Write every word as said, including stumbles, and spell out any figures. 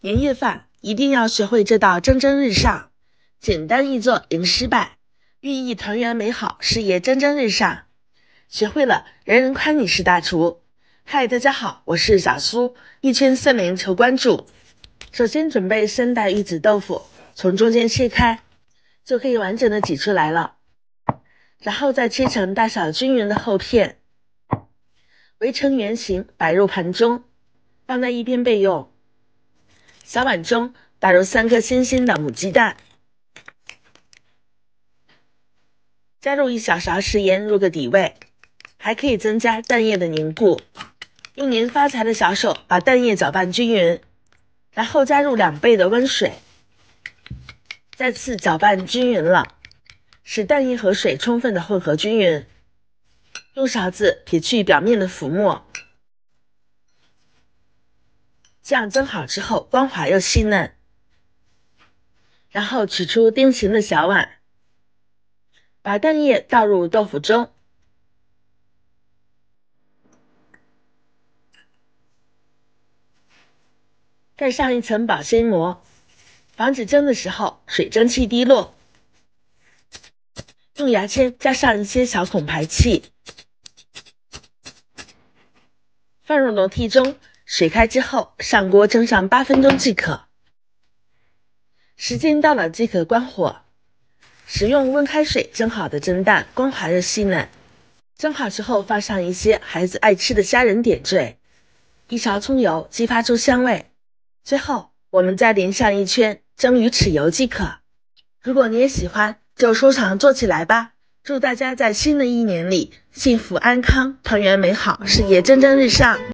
年夜饭一定要学会这道蒸蒸日上，简单易做零失败，寓意团圆美好，事业蒸蒸日上。学会了，人人夸你是大厨。嗨，大家好，我是小苏，一圈森林求关注。首先准备三袋玉子豆腐，从中间切开，就可以完整的挤出来了。然后再切成大小均匀的厚片，围成圆形摆入盘中，放在一边备用。小碗中打入三颗新鲜的母鸡蛋，加入一小勺食盐入个底味，还可以增加蛋液的凝固。用您发财的小手把蛋液搅拌均匀，然后加入两倍的温水，再次搅拌均匀了，使蛋液和水充分的混合均匀。用勺子撇去表面的浮沫，这样蒸好之后光滑又细嫩。然后取出丁形的小碗，把蛋液倒入豆腐中，盖上一层保鲜膜，防止蒸的时候水蒸气滴落。用牙签加上一些小孔排气，放入笼屉中，水开之后上锅蒸上八分钟即可。时间到了即可关火，使用温开水蒸好的蒸蛋光滑又细嫩。蒸好之后放上一些孩子爱吃的虾仁点缀，一勺葱油激发出香味。最后我们再淋上一圈蒸鱼豉油即可。如果你也喜欢，就收藏做起来吧。祝大家在新的一年里幸福安康，团圆美好，事业蒸蒸日上。